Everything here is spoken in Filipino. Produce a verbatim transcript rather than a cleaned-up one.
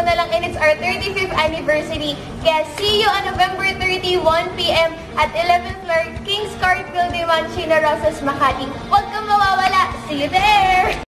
na lang and it's our thirty-fifth anniversary. Kaya see you on November thirtieth, one p m at eleventh floor, King's Court Building one, Chino, Roces, Makati. Huwag kang mawawala. See you there!